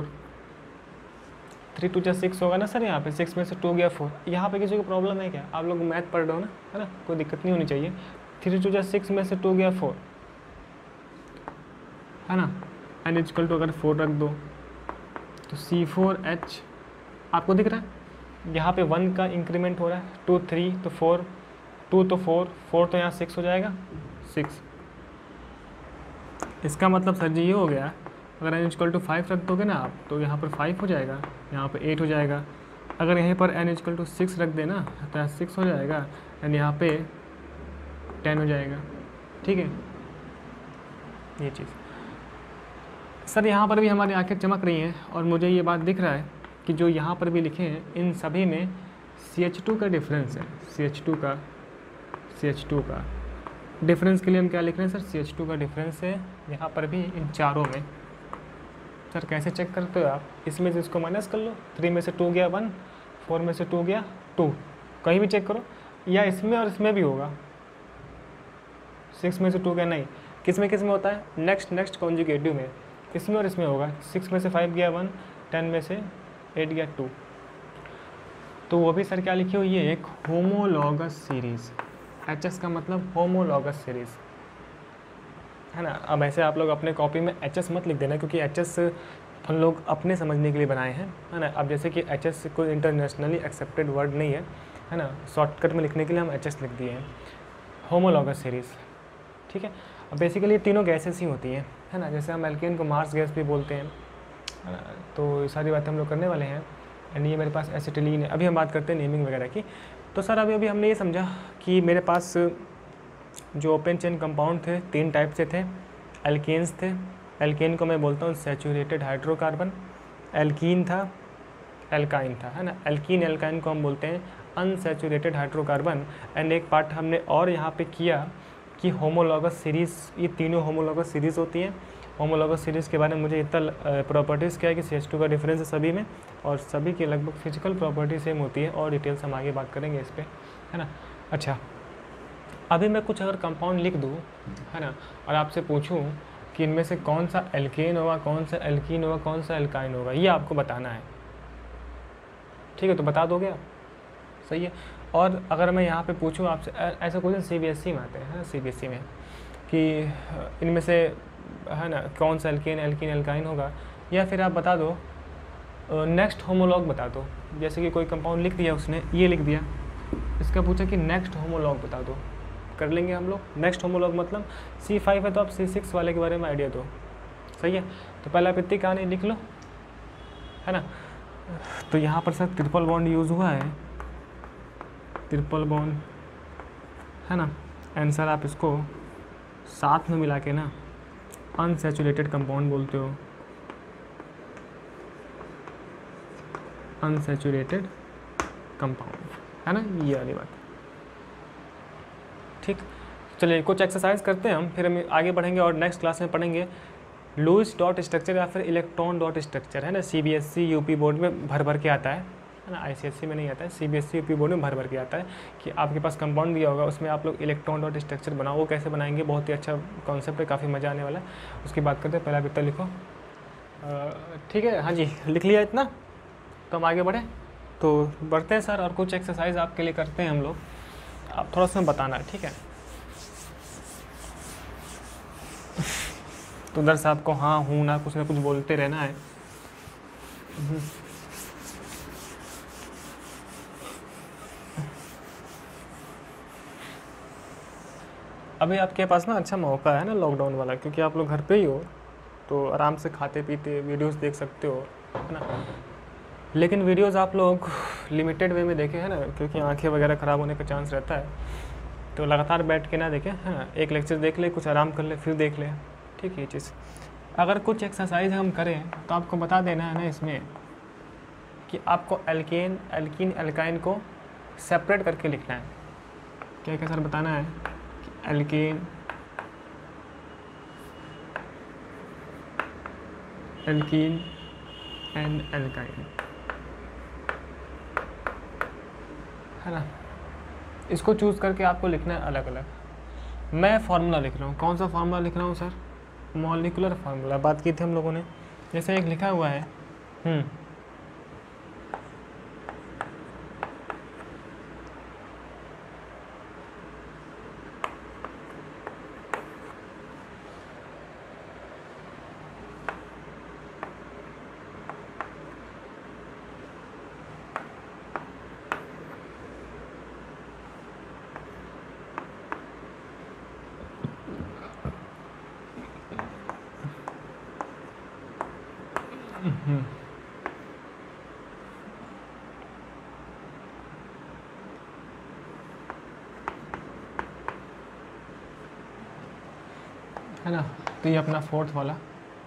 3 2 जा 6 होगा ना सर, यहाँ पे 6 में से 2 गया 4। यहाँ पे किसी को प्रॉब्लम है क्या? आप लोग मैथ पढ़ रहे हो ना, है ना, कोई दिक्कत नहीं होनी चाहिए। 3 2 जा 6 में से 2 गया 4, है ना। n इक्वल टू अगर 4 रख दो तो C4H आपको दिख रहा है, यहाँ पे 1 का इंक्रीमेंट हो रहा है, 2 3 तो 4, 2 तो 4, 4 तो यहाँ 6 हो जाएगा, 6। इसका मतलब सर जी ये हो गया, अगर n इक्वल टू 5 रख दोगे ना आप तो यहाँ पर 5 हो जाएगा, यहाँ पर 8 हो जाएगा। अगर यहीं पर n इक्वल टू 6 रख देना तो यहाँ 6 हो जाएगा एंड यहाँ पे 10 हो जाएगा। ठीक है, ये चीज़ सर यहाँ पर भी हमारी आंखें चमक रही हैं और मुझे ये बात दिख रहा है कि जो यहाँ पर भी लिखे हैं इन सभी में CH2 का डिफरेंस है। CH2 का डिफरेंस के लिए हम क्या लिख रहे हैं सर, CH2 का डिफरेंस है यहाँ पर भी इन चारों में। सर कैसे चेक करते हो आप, इसमें से इसको माइनस कर लो, 3 में से 2 गया 1, 4 में से 2 गया 2, कहीं भी चेक करो, या इसमें और इसमें भी होगा, 6 में से 2 गया, नहीं किस में होता है, नेक्स्ट कॉन्जुगेटिव में, इसमें और इसमें होगा। 6 में से 5 गया 1, 10 में से 8 गया 2, तो वो भी सर क्या लिखी हुई है, एक होमोलॉगस सीरीज़। HS का मतलब होमोलॉगस सीरीज़, है ना। अब ऐसे आप लोग अपने कॉपी में HS मत लिख देना, क्योंकि HS हम लोग अपने समझने के लिए बनाए हैं, है ना। अब जैसे कि HS कोई इंटरनेशनली एक्सेप्टेड वर्ड नहीं है ना, शॉर्टकट में लिखने के लिए हम HS लिख दिए हैं, होमोलॉगस सीरीज़। ठीक है, अब बेसिकली तीनों गैसेस ही होती हैं, है ना। जैसे हम एल्केन को मार्स गैस भी बोलते हैं, है ना, तो ये सारी बातें हम लोग करने वाले हैं। एंड ये मेरे पास एसिटिलीन है। अभी हम बात करते हैं नेमिंग वगैरह की। तो सर अभी हमने ये समझा कि मेरे पास जो ओपन चेन कंपाउंड थे 3 टाइप से थे। एल्केन्स थे, एल्केन को मैं बोलता हूँ सैचुरेटेड हाइड्रोकार्बन, एल्कीन था, एल्काइन था, है ना। एल्कीन एल्काइन को हम बोलते हैं अनसैचुरेटेड हाइड्रोकार्बन। एंड एक पार्ट हमने और यहाँ पे किया कि होमोलॉगस सीरीज़, ये तीनों होमोलॉगस सीरीज़ होती हैं। होमोलॉगस सीरीज़ के बारे में मुझे इतना प्रॉपर्टीज़ क्या है कि CH2 का डिफरेंस है सभी में, और सभी की लगभग फिजिकल प्रॉपर्टी सेम होती है, और डिटेल्स हम आगे बात करेंगे इस पर, है ना। अच्छा, अभी मैं कुछ अगर कंपाउंड लिख दूँ, है ना, और आपसे पूछूँ कि इनमें से कौन सा एल्केन होगा, कौन सा एल्कीन होगा, कौन सा एल्काइन होगा, ये आपको बताना है। ठीक है, तो बता दोगे आप, सही है। और अगर मैं यहाँ पे पूछूँ आपसे, ऐसा क्वेश्चन CBSE में आते हैं, है ना, CBSE में, कि इनमें से, है ना, कौन सा एल्केन एल्कीन एल्काइन होगा, या फिर आप बता दो नेक्स्ट होमोलॉग बता दो। जैसे कि कोई कंपाउंड लिख दिया उसने, ये लिख दिया, इसका पूछा कि नेक्स्ट होमोलॉग बता दो, कर लेंगे हम लोग। नेक्स्ट होमोलॉग मतलब C5 है तो आप C6 वाले के बारे में आइडिया दो, सही है। तो पहले आप इतनी कहानी लिख लो, है ना। तो यहाँ पर सर ट्रिपल बॉन्ड यूज़ हुआ है, ट्रिपल बॉन्ड, है ना। एंड सर आप इसको साथ में मिला के ना अनसैचुरेटेड कंपाउंड बोलते हो, अनसैचुरेटेड कंपाउंड, है ना, ये वाली बात। ठीक, चलिए कुछ एक्सरसाइज करते हैं हम, फिर हम आगे बढ़ेंगे और नेक्स्ट क्लास में पढ़ेंगे लुईस डॉट स्ट्रक्चर या फिर इलेक्ट्रॉन डॉट स्ट्रक्चर, है ना। CBSE UP बोर्ड में भर के आता है ना, ICSE में नहीं आता है, CBSE UP बोर्ड में भर के आता है कि आपके पास कंपाउंड दिया होगा, उसमें आप लोग इलेक्ट्रॉन डॉट स्ट्रक्चर बनाओ। वो कैसे बनाएंगे, बहुत ही अच्छा कॉन्सेप्ट है, काफ़ी मज़ा आने वाला है, उसकी बात करते हैं। पहले आप इतना लिखो, ठीक है, हाँ जी, लिख लिया इतना, तो हम आगे बढ़ें। तो बढ़ते हैं सर, और कुछ एक्सरसाइज आपके लिए करते हैं हम लोग, आप थोड़ा सा बताना, ठीक है। तो उधर से आपको हाँ हूँ ना कुछ बोलते रहना है। अभी आपके पास ना अच्छा मौका है ना लॉकडाउन वाला, क्योंकि आप लोग घर पे ही हो, तो आराम से खाते पीते वीडियोस देख सकते हो, है ना। लेकिन वीडियोस आप लोग लिमिटेड वे में देखें, है ना, क्योंकि आंखें वगैरह ख़राब होने का चांस रहता है। तो लगातार बैठ के ना देखें, है ना, एक लेक्चर देख ले, कुछ आराम कर ले, फिर देख ले, ठीक है। ये चीज़ अगर कुछ एक्सरसाइज हम करें तो आपको बता देना है ना इसमें कि आपको एल्केन एल्कीन एल्काइन को सेपरेट करके लिखना है। क्या क्या सर बताना है कि एल्केन एल्कीन एंड एल्काइन, है ना। इसको चूज़ करके आपको लिखना है अलग अलग। मैं फार्मूला लिख रहा हूँ, कौन सा फार्मूला लिख रहा हूँ सर, मॉलिक्यूलर फार्मूला, बात की थी हम लोगों ने। जैसे एक लिखा हुआ है है ना। तो ये अपना फोर्थ वाला,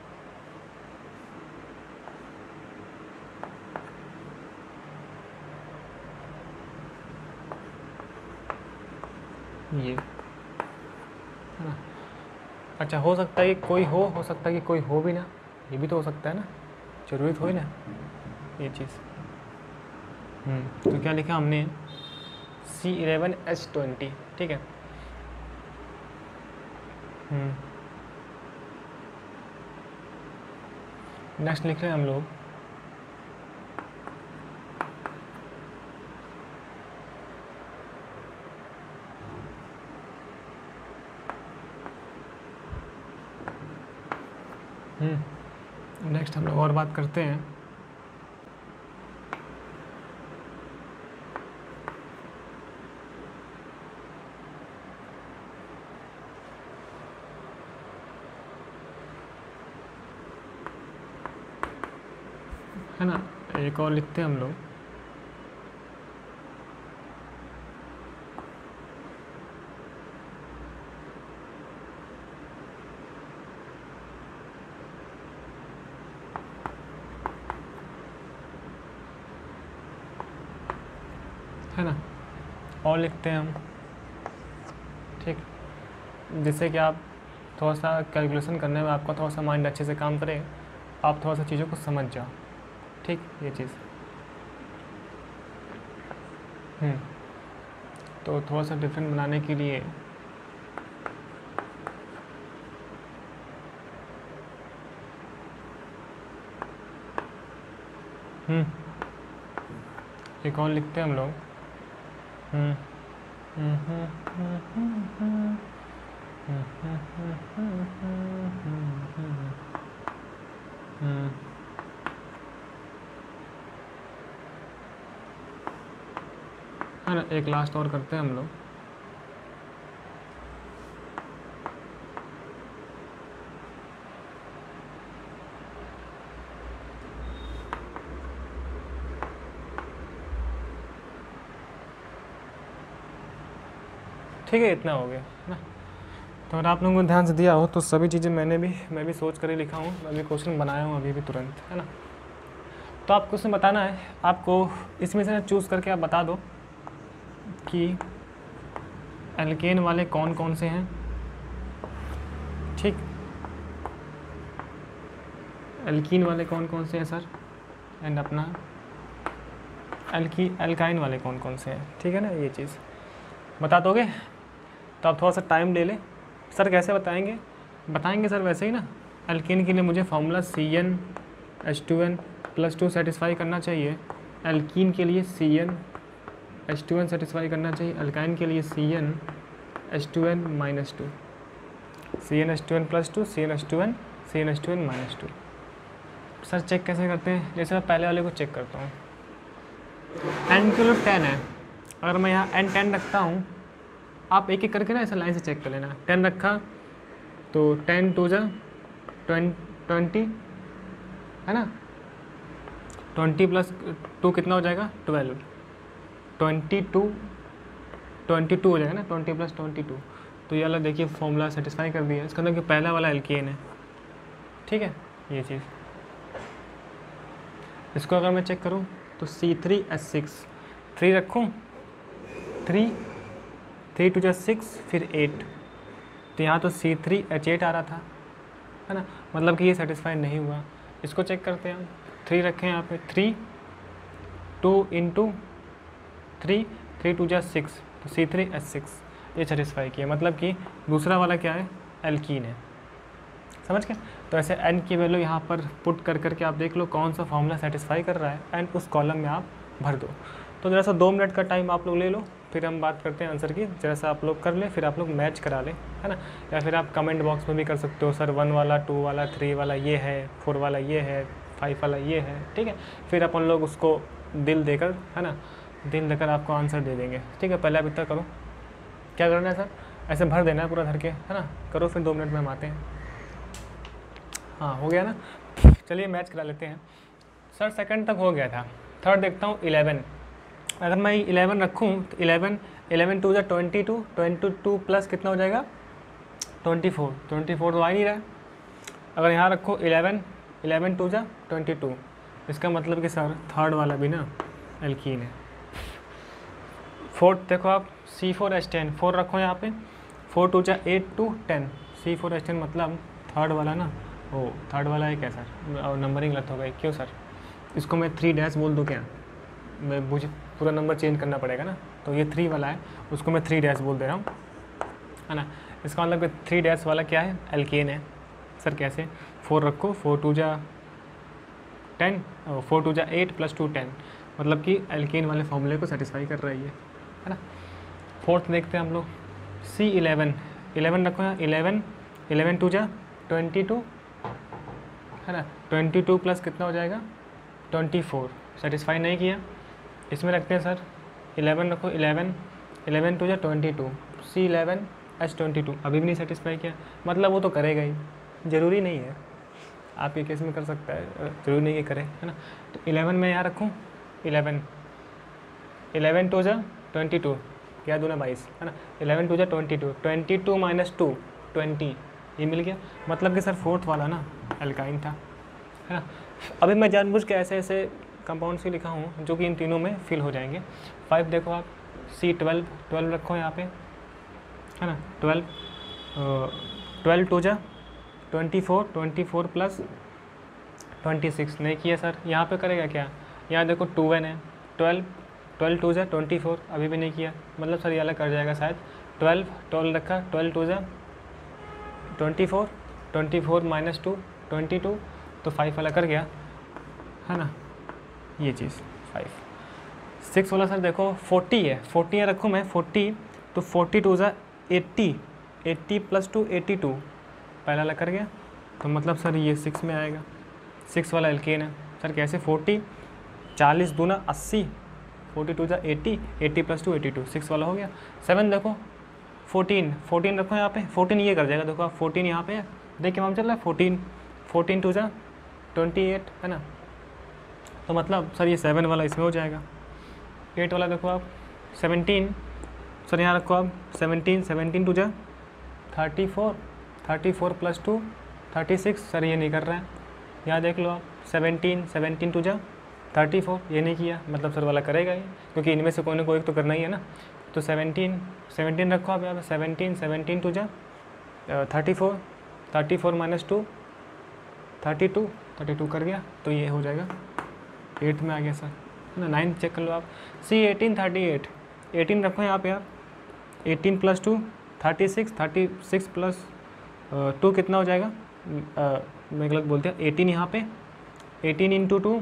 ये है ना। अच्छा, हो सकता है कि कोई हो सकता है कि कोई हो भी ना, ये भी तो हो सकता है ना, जरूरी तो ही ना ये चीज़। तो क्या लिखा हमने, C11H20, ठीक है। नेक्स्ट लिख रहे हैं हम लोग नेक्स्ट हम लोग और बात करते हैं है ना। एक और लिखते हैं हम लोग, है ना, और लिखते हैं हम, ठीक, जिससे कि आप थोड़ा सा कैलकुलेशन करने में आपका थोड़ा सा माइंड अच्छे से काम करे, आप थोड़ा सा चीज़ों को समझ जाओ, ठीक, ये चीज़। तो थोड़ा सा डिफरेंट बनाने के लिए एक और लिखते हैं हम लोग, है ना। एक लास्ट और करते हैं हम लोग, ठीक है, इतना हो गया ना। तो अगर आप लोगों को ध्यान से दिया हो तो सभी चीज़ें मैं भी सोच कर ही लिखा हूँ, मैं भी क्वेश्चन बनाया हूँ अभी भी तुरंत, है ना। तो आपको उसमें बताना है, आपको इसमें से चूज़ करके आप बता दो कि एल्केन वाले कौन कौन से हैं, ठीक, एल्कीन वाले कौन कौन से हैं सर, एंड अपना एल्काइन वाले कौन कौन से हैं, ठीक है ना, ये चीज़ बता दोगे। तो आप थोड़ा सा टाइम ले लें। सर कैसे बताएंगे सर वैसे ही ना। एल्कीन के लिए मुझे फार्मूला CnH2n+2 सेटिस्फाई करना चाहिए, एल्कीन के लिए CnH2n सेटिस्फाई करना चाहिए, एल्काइन के लिए CnH2n-2, CnH2n+2, CnH2n-2। Sir check कैसे करते हैं, जैसे मैं पहले वाले को चेक करता हूँ, n के लिए 10 है, अगर मैं यहाँ n10 रखता हूँ, आप एक एक करके ना ऐसा लाइन से चेक कर लेना। 10 रखा तो 10 2 जा 20 है ना, 20 + 2 कितना हो जाएगा 12, 22 हो जाएगा ना, 20 + 22। तो ये वाला देखिए फॉर्मूला सेटिस्फाई कर दिया, इसका मतलब कि पहला वाला एल्केन है, ठीक है, ये चीज़। इसको अगर मैं चेक करूँ तो C3H6, 3 रखूँ, 3 2 जा 6, फिर 8, तो यहाँ तो C3H8 आ रहा था, है ना, मतलब कि ये सेटिस्फाई नहीं हुआ। इसको चेक करते हैं हम, 3 रखें यहाँ पे, 3 2 × 3 2 जा 6, तो C3H6 ये सेटिस्फाई किया, मतलब कि दूसरा वाला क्या है, एल्कीन है, समझ गए। तो ऐसे n की वैल्यू यहाँ पर पुट कर करके आप देख लो कौन सा फॉर्मूला सेटिस्फाई कर रहा है, एंड उस कॉलम में आप भर दो। तो जरा सा 2 मिनट का टाइम आप लोग ले लो, फिर हम बात करते हैं आंसर की। जरा सा आप लोग कर ले, फिर आप लोग मैच करा लें, है ना, या फिर आप कमेंट बॉक्स में भी कर सकते हो, सर 1 वाला 2 वाला 3 वाला ये है, 4 वाला ये है, 5 वाला ये है, ठीक है। फिर अपन लोग उसको दिल देकर, है ना, दिल देकर आपको आंसर दे देंगे, ठीक है। पहले आप इतना करो, क्या करना है सर, ऐसे भर देना है पूरा धर के, है ना, करो, फिर 2 मिनट में हम आते हैं। हाँ हो गया ना, चलिए मैच करा लेते हैं। सर सेकंड तक हो गया था, थर्ड देखता हूँ 11। अगर मैं 11 रखूँ तो 11 2 जा 22, 22 प्लस कितना हो जाएगा 24 तो आ ही नहीं रहा है। अगर यहाँ रखो 11 टू जा 22, इसका मतलब कि सर थर्ड वाला भी ना एल्कीन है। फोर्थ देखो आप C4H10, 4 रखो यहाँ पे, 4 टू जा 8 टू 10, C4H10 मतलब थर्ड वाला ना, ओ थर्ड वाला है क्या सर, और नंबरिंग गलत हो गई क्यों सर, इसको मैं 3 बोल दूँ क्या, मैं मुझे पूरा नंबर चेंज करना पड़ेगा ना, तो ये 3 वाला है, उसको मैं 3 बोल दे रहा हूँ, है ना। इसका मतलब कि 3 वाला क्या है, एल्केन है। सर कैसे, 4 रखो, 4 टू जा 10, 4 टू जा 8 प्लस 2 10, मतलब कि एल्केन वाले फॉर्मूले को सेटिस्फाई कर रही है ना। फोर्थ देखते हैं हम लोग, C11, 11 रखो यहाँ, 11 टू जा 22, है ना, 22 प्लस कितना हो जाएगा 24, सेटिस्फाई नहीं किया, इसमें रखते हैं सर 11 रखो, 11 टू जा 22, C11H22, अभी भी नहीं सेटिस्फाई किया, मतलब वो तो करेगा ही, ज़रूरी नहीं है, आपके केस में कर सकता है, ज़रूरी नहीं है करे, है ना। तो 11 में यहाँ रखूँ, 11 टू जा 22, क्या दूना 22, है ना, 11 टू जा 22, 22 माइनस 2 20, ये मिल गया, मतलब कि सर फोर्थ वाला ना एल्काइन था, है ना। अभी मैं जानबूझ के ऐसे ऐसे कंपाउंड्स ही लिखा हूँ जो कि इन तीनों में फिल हो जाएंगे। 5 देखो आप, C12 रखो यहाँ पे, है ना, 12 टू जा 24 प्लस 26, नहीं किया सर, यहाँ पे करेगा क्या, यहाँ देखो 2n है, 12 टू जा 24, अभी भी नहीं किया, मतलब सर ये अलग कर जाएगा शायद, 12 रखा, 12 टू जा 24 माइनस 2 22, तो 5 वाला कर गया, है ना, ये चीज़ 5। 6 वाला सर देखो 40 है, 40 रखूँ मैं 40, तो 40 टू जा 80 प्लस 2 82, पहला वाला कर गया, तो मतलब सर ये 6 में आएगा, 6 वाला एल्केन है। सर कैसे, 40 दूना 80, 40 टू जा 80 प्लस 2 82, 6 वाला हो गया। 7 देखो 14 रखो यहाँ पे, 14 ये कर जाएगा, देखो आप 14 यहाँ पे है, देखिए हम चल रहा है 14 टू जा 28, है ना, तो मतलब सर ये 7 वाला इसमें हो जाएगा। 8 वाला देखो आप 17, सर यहाँ रखो आप 17 टू जा 34 प्लस 2 36, सर ये नहीं कर रहा है, यहाँ देख लो आप 17 टू जा 34, ये नहीं किया, मतलब सर वाला करेगा ही, क्योंकि इनमें से कोई ना कोई तो करना ही है ना। तो 17 रखो आप यहाँ पे, 17 टू जा 34 माइनस 2 32 कर गया, तो ये हो जाएगा 8 में आ गया सर, है ना। 9 चेक कर लो आप, C18 38, 18 रखो यहाँ पे आप, 18 प्लस 2 36 प्लस 2 कितना हो जाएगा, मैं गलत बोलते हैं, 18 यहाँ पे, 18 इंटू 2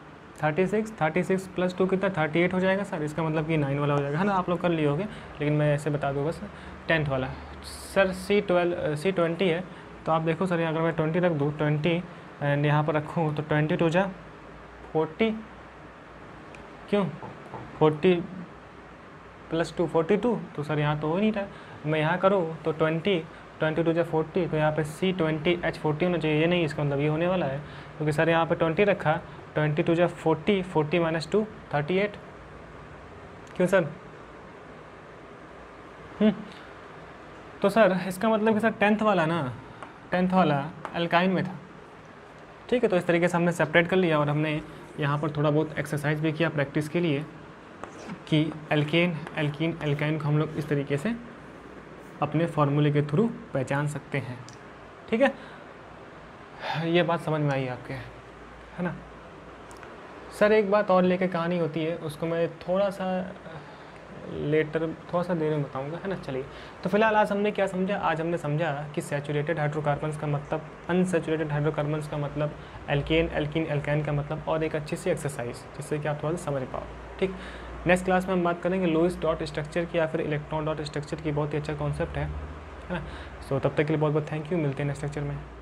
36 प्लस 2 कितना 38 हो जाएगा सर, इसका मतलब कि 9 वाला हो जाएगा, है ना, आप लोग कर लिए होगे, लेकिन मैं ऐसे बता दूँ बस। 10th वाला सर C20 है, तो आप देखो सर अगर मैं 20 रख दूँ, 20 एंड यहाँ पर रखूँ तो 20 टू जा 40, क्यों 40 प्लस 2 42, तो सर यहाँ तो हो नहीं रहा, मैं यहाँ करूँ तो 20 टू जा 40, तो यहाँ पे C20H40 होना चाहिए, ये नहीं, इसका मतलब ये होने वाला है, क्योंकि सर यहाँ पे 20 रखा, 20 टू जा 40 माइनस 2 38, क्यों सर, तो सर इसका मतलब कि सर 10th वाला एल्काइन में था, ठीक है। तो इस तरीके से हमने सेपरेट कर लिया, और हमने यहाँ पर थोड़ा बहुत एक्सरसाइज भी किया प्रैक्टिस के लिए कि एल्काइन को हम लोग इस तरीके से अपने फॉर्मूले के थ्रू पहचान सकते हैं, ठीक है। ये बात समझ में आई आपके, है ना। सर एक बात और लेके कहानी होती है, उसको मैं थोड़ा सा देर में बताऊंगा, है ना। चलिए, तो फिलहाल आज हमने क्या समझा, आज हमने समझा कि सैचुरेटेड हाइड्रोकार्बन्स का मतलब, अनसैचुरेटेड हाइड्रोकार्बन्स का मतलब, एल्केन एल्काइन का मतलब, और एक अच्छी सी एक्सरसाइज जिससे कि आप थोड़ा सा समझ पाओ, ठीक। नेक्स्ट क्लास में हम बात करेंगे लुईस डॉट स्ट्रक्चर की या फिर इलेक्ट्रॉन डॉट स्ट्रक्चर की, बहुत ही अच्छा कॉन्सेप्ट है ना। सो तब तक के लिए बहुत बहुत थैंक यू, मिलते हैं नेक्स्ट लेक्चर में।